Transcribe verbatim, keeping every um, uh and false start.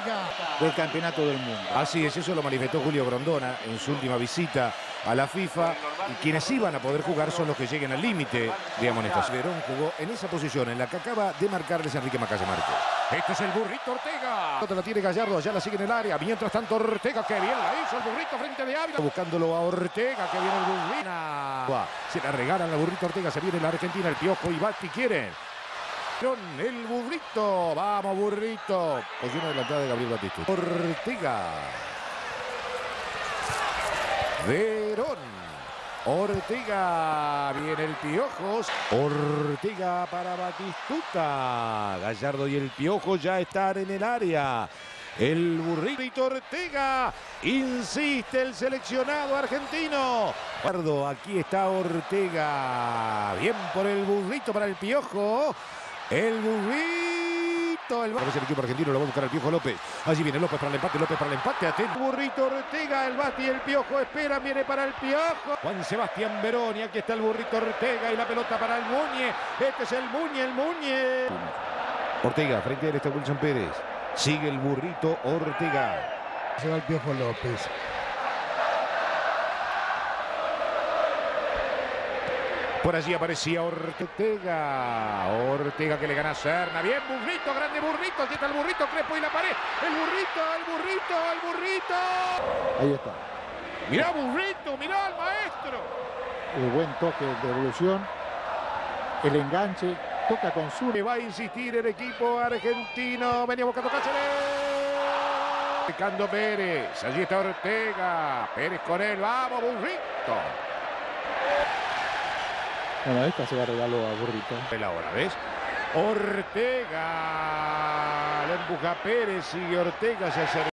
Ortega del campeonato del mundo. Así es, eso lo manifestó Julio Grondona en su última visita a la FIFA. Y quienes iban a poder jugar son los que lleguen al límite de amonestación. Verón jugó en esa posición en la que acaba de marcarles Enrique Macaya Márquez. Este es el burrito Ortega. Otra la tiene Gallardo, allá la sigue en el área. Mientras tanto Ortega, que bien la hizo el burrito frente de Ávila. Buscándolo a Ortega, que viene el burrito. Se la regalan al burrito Ortega, se viene la Argentina, el Piojo y Basti quieren. El burrito, vamos burrito. Posición adelantada de Gabriel Batista. Ortega. Verón. Ortega, viene el Piojos. Ortega para Batistuta. Gallardo y el Piojo ya están en el área. El burrito Ortega. Insiste el seleccionado argentino. Gallardo, aquí está Ortega. Bien por el burrito para el Piojo. El burrito. El, el equipo argentino lo va a buscar el Piojo López. Allí viene López para el empate. López para el empate. Atento. Burrito Ortega. El Basti y el Piojo espera. Viene para el Piojo. Juan Sebastián Verón. Y aquí está el burrito Ortega. Y la pelota para el Muñe. Este es el Muñe. El Muñe. Ortega. Frente a él está Wilson Pérez. Sigue el burrito Ortega. Se va el Piojo López. Por allí aparecía Ortega. Ortega que le gana a Serna. Bien, burrito, grande burrito. Aquí está el burrito, Crespo y la pared. El burrito, el burrito, el burrito. Ahí está. Mirá burrito, mirá al maestro. El buen toque de evolución. El enganche. Toca con su. Va a insistir el equipo argentino. Venía buscando Cáceres. Buscando Pérez. Allí está Ortega. Pérez con él. Vamos, burrito. Bueno, esta se la regaló a Burrito. La hora, ¿ves? Ortega. Le empuja Pérez. Sigue Ortega. Se acerca.